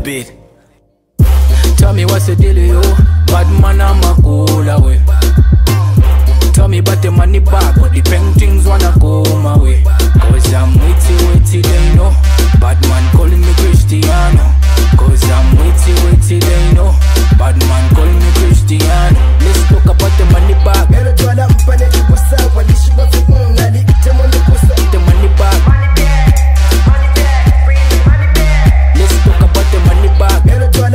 beat. Tell me what's the deal, yo? Bad man, I'm a cool away. Tell me about the money back, but the paintings wanna go my way. Cause I'm witty, they know. Bad man calling me Cristiano. Cause I'm witty, they know. Bad man calling me Cristiano. Let's talk about the money back. The money back. Let's talk about the money back. Let's talk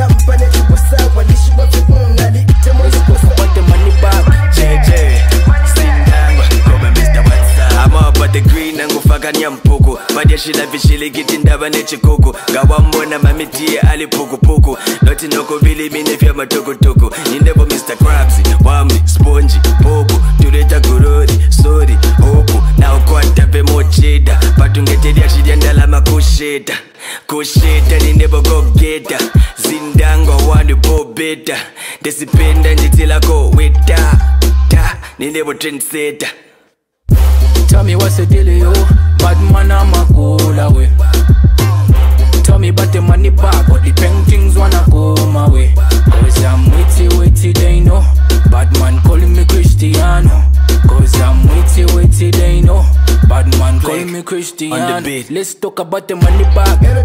about the money back. JJ, Sindangwa, come Mr. WhatsApp. I'm up at the green and go fuck on Yampuku. Madia shila vishili kitindaba nechikuku. Gawambona mamiti ali puku puku. Noti noko vili mine vya matoko toko. Nindebo Mr. Krabsy, Wami, Spongy, Poku. Tuleta gururi, sorry, hoku. Na ukwata pe mocheda. Patungetedia shidiandala makusheta. Kusheta nindebo go geta. Zindangwa wanu po beta. Desipenda njitila ko weta. Nindebo trendsetter. Tell me what's the deal, yo? Bad man, I'm a cool away. Tell me about the money back, but the paintings wanna go my way. Cause I'm witty, they know. Bad man calling me Cristiano. Cause I'm witty, they know. Bad man calling me Cristiano. On the beat. Let's talk about the money back. The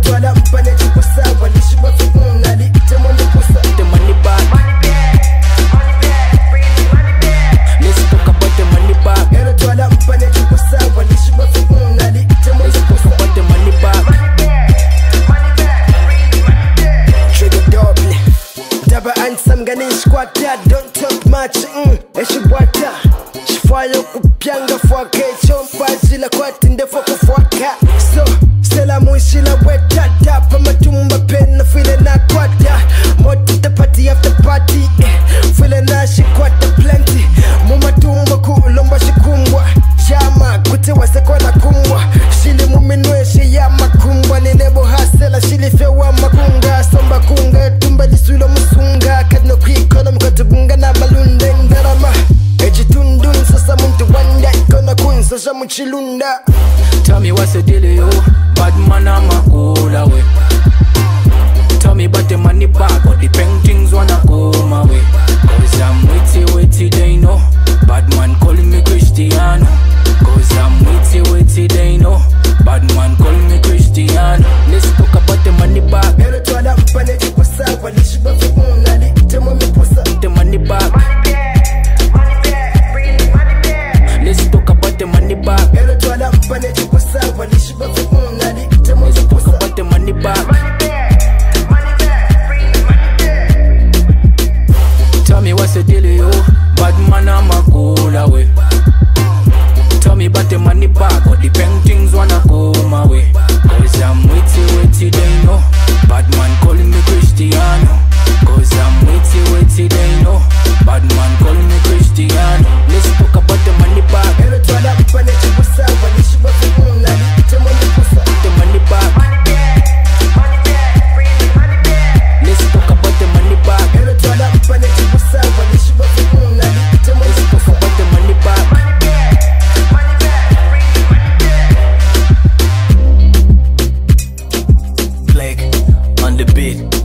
money back. Let's talk about the money back. Let's talk about the money back. Trigga double. Daba and some Ganesh squatter. Don't talk much. Eshi bwata. Shifaya kupyanga fwake. Chompa zila kwa tinde foko fwaka. So, sela mwishila weta. Tapa matumba pena file na kwata. Motita party after party. File na shikwata plenty. Mumatumba kulomba shikumbwa. Shama kute wasekwa na kumbwa. Shili muminwe shiyama kumbwa. Ninebo hasela shili fewa makunga. Somba kunga tumba lisuilo musunga. Kadno kwikono mkatubunga na balunde ndarama. Ejitundun sasa muntu wanda. Ikona kunsa shamu chilunda. Tell me what's the deal, yo? Bad man, I'm a cool away. Tell me about the money back, but the paintings wanna go my way. Cause I'm witty, they know. Bad man calling me Cristiano. Cause I'm witty, they know. Bad man calling me Cristiano. Let's talk about the money back. The money back. Let's talk about the money back. Let's talk about the money back. Tell me what's the deal, yo? Bad man, I'm a cool away. Tell me about the money back, but the paintings wanna go my way. Cause I'm witty, they know. Bad man calling me Cristiano. Cause I'm witty, they know. Bad man calling me Cristiano. Let's talk about the money back. The money back. Let's talk about the money back. Let's talk about the money back. Clerk on the beat.